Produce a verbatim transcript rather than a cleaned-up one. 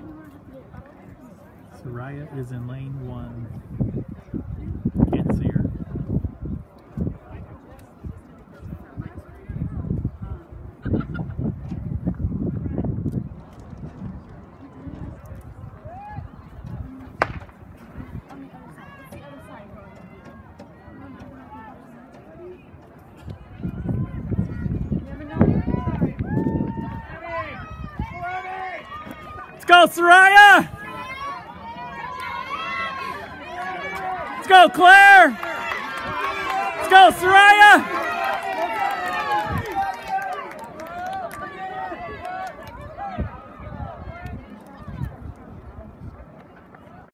Sariah is in lane one. Can't see her. Let's go, Sariah! Let's go, Claire! Let's go, Sariah!